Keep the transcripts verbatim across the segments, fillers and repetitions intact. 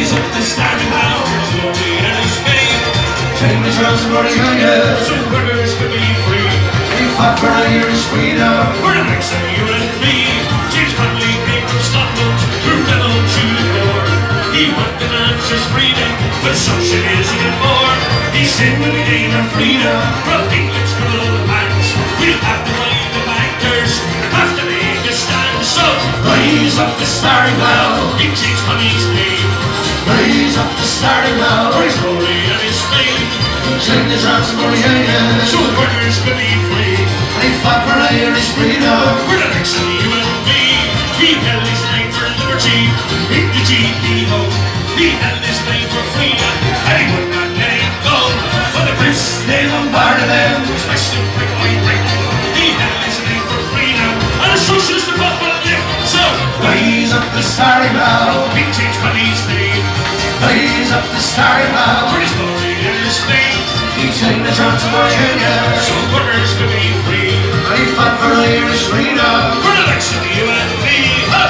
Raise up the Starry Plough, his glory and his fame. Change the drums for the union, so workers could be free. He fought for Irish freedom, for the likes of you and me. James Conley came from Scotland to rebel to the north. He wanted the man's freedom, but such it is even more. He said when we gain our freedom from England's cruel hands, we'll have to ride the bankers, have to make a stand. So raise up the Starry Plough, in James Conley's name. Raise up the Starry Plough, for his glory and his fame. Change the drums for the union, so workers could be free. He fought for Irish freedom, for the likes of you and me. He held his life for liberty in the G P O. He held his life for freedom, and he would not let it go. But the Brits, they bombarded them, especially brick by brick. He held his life for freedom, and the socialists are both on it. So raise up the Starry Plough, in James Conley's name. raise up the Starry Plough, for his glory and his fame. he changed the drums for the union, so workers could be free. he fought for Irish freedom, for the likes of you and me. Up.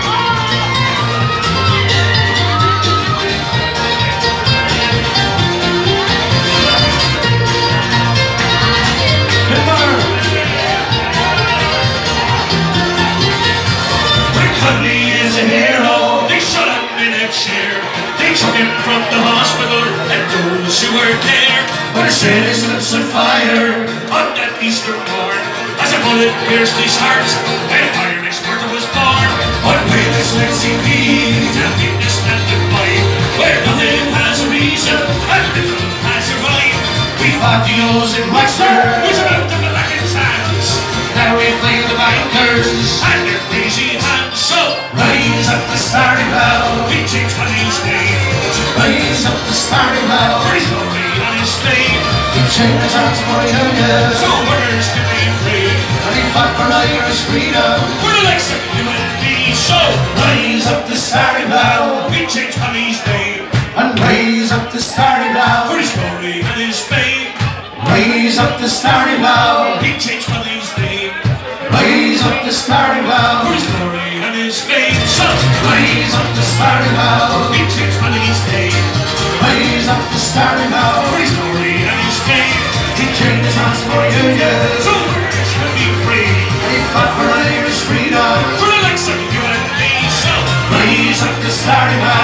Conley is a hero. They shut him in a chair. They took him from the hospital and those who were there. but he said his lips on fire On that Easter morn, as a bullet pierced his heart, an iron exporter was born. What way this makes he be? Now in this land of mine, where nothing has a reason and little has a rhyme, We fought the O's in Wexford, who's about to black his hands now we play the bankers, and their crazy hands. So raise up the Starry Plough, we James Conley's name, raise up the Starry Plough, for his glory and his fame. he changed the drums for the union, So workers can be free. and he fought for Irish freedom, For the likes of you and me. So raise up the Starry Plough, we James Conley's name, and raise up the Starry for Plough, his glory and his fame. raise up the Starry Plough, We James Conley's name, raise up the Starry for Plough, his glory and his fame. So raise up the Starry Plough, we James Conley's name, raise up the Starry Plough, for his glory and his fame. he changed the drums for the union, So workers can be free. he fought for Irish freedom, For the likes of you and me. So raise up the Starry Plough,